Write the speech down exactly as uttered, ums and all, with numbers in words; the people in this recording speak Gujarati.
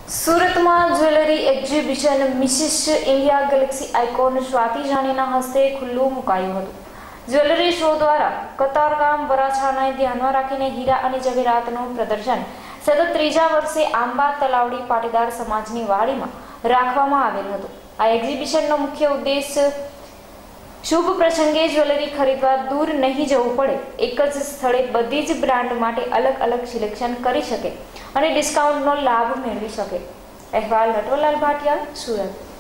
સુરતમાં jewellery exhibition Mrs India galaxy icon Swati જાનીના હસ્તે ખુલ્લું મુકાયું હતું. જ્વેલરી શો દ્વારા કતારગામ વરાછાને ધ્યાનમાં રાખીને હીરા અને જવેરાતનું પ્રદર્શન સતત ત્રીજા વર્ષે આંબા તલાવડી પાટીદાર સમાજની વાડીમાં રાખવામાં આવેલ હતું. આ એક્ઝિબિશનનો મુખ્ય ઉદ્દેશ શુભ પ્રસંગે જ્વેલરી ખરીદવા દૂર નહીં જવું પડે, એક જ સ્થળે બધી જ બ્રાન્ડ માટે અલગ અલગ સિલેક્શન કરી શકે અને ડિસ્કાઉન્ટનો લાભ મેળવી શકે. અહેવાલ નટવરલાલ ભાટિયા, સુરત.